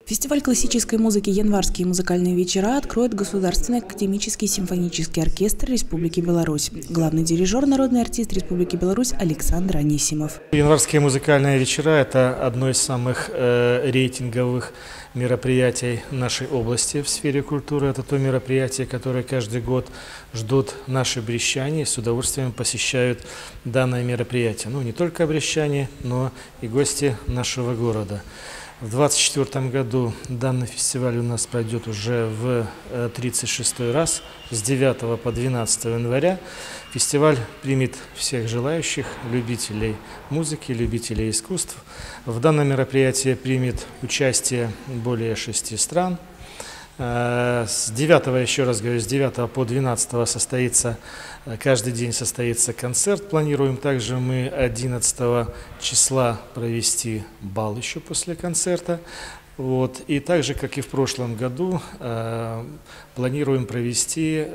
Фестиваль классической музыки «Январские музыкальные вечера» откроет Государственный академический симфонический оркестр Республики Беларусь. Главный дирижер, народный артист Республики Беларусь Александр Анисимов. Январские музыкальные вечера – это одно из самых рейтинговых мероприятий нашей области в сфере культуры. Это то мероприятие, которое каждый год ждут наши брестчане и с удовольствием посещают данное мероприятие. Ну, не только брестчане, но и гости нашего города. В 2024 году данный фестиваль у нас пройдет уже в 36-й раз, с 9 по 12 января. Фестиваль примет всех желающих, любителей музыки, любителей искусств. В данном мероприятии примет участие более 6 стран. С 9, еще раз говорю, с 9 по 12 состоится, каждый день состоится концерт. Планируем также мы 11 числа провести бал еще после концерта. Вот. И также, как и в прошлом году, планируем провести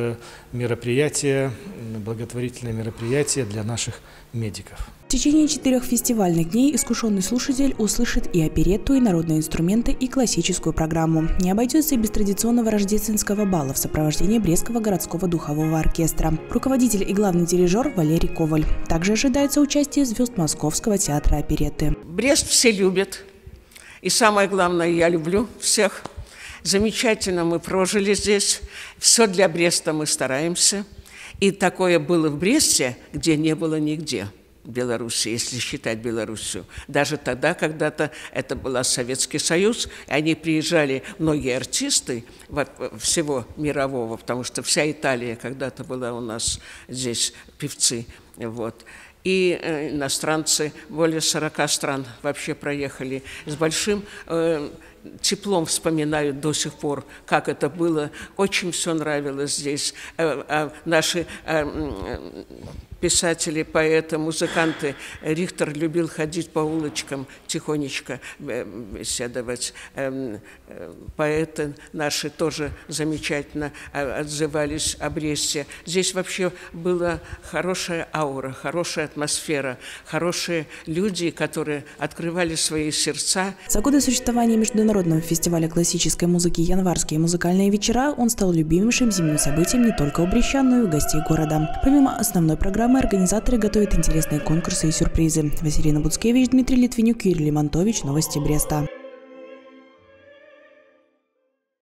благотворительное мероприятие для наших медиков. В течение 4 фестивальных дней искушенный слушатель услышит и оперетту, и народные инструменты, и классическую программу. Не обойдется и без традиционного рождественского бала в сопровождении Брестского городского духового оркестра. Руководитель и главный дирижер Валерий Коваль. Также ожидается участие звезд Московского театра оперетты. Брест все любят. И самое главное, я люблю всех. Замечательно мы прожили здесь. Все для Бреста мы стараемся. И такое было в Бресте, где не было нигде. Беларуси, если считать Белоруссию. Даже тогда, когда-то это был Советский Союз, и они приезжали, многие артисты всего мирового, потому что вся Италия когда-то была у нас здесь, певцы, вот. И иностранцы, более 40 стран вообще проехали. С большим теплом вспоминают до сих пор, как это было. Очень все нравилось здесь. Наши писатели, поэты, музыканты. Рихтер любил ходить по улочкам, тихонечко беседовать. Поэты наши тоже замечательно отзывались о Бресте. Здесь вообще была хорошая аура, хорошая атмосфера, хорошие люди, которые открывали свои сердца. За годы существования Международного фестиваля классической музыки «Январские музыкальные вечера» он стал любимейшим зимним событием не только у брестчан, но и у гостей города. Помимо основной программы, организаторы готовят интересные конкурсы и сюрпризы. Василина Буцкевич, Дмитрий Литвинюк, Юрий Лимонтович. Новости Бреста.